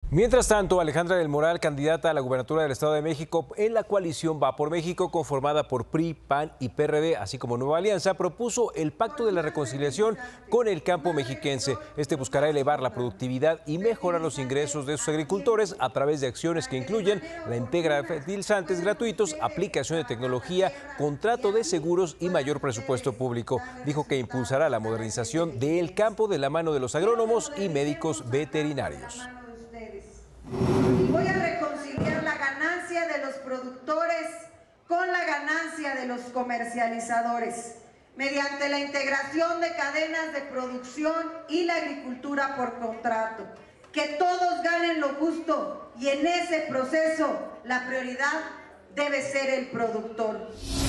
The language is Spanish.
Mientras tanto, Alejandra del Moral, candidata a la gubernatura del Estado de México en la coalición Va por México, conformada por PRI, PAN y PRD, así como Nueva Alianza, propuso el Pacto de la Reconciliación con el campo mexiquense. Este buscará elevar la productividad y mejorar los ingresos de sus agricultores a través de acciones que incluyen la entrega de fertilizantes gratuitos, aplicación de tecnología, contrato de seguros y mayor presupuesto público. Dijo que impulsará la modernización del campo de la mano de los agrónomos y médicos veterinarios. Y voy a reconciliar la ganancia de los productores con la ganancia de los comercializadores, mediante la integración de cadenas de producción y la agricultura por contrato. Que todos ganen lo justo y en ese proceso la prioridad debe ser el productor.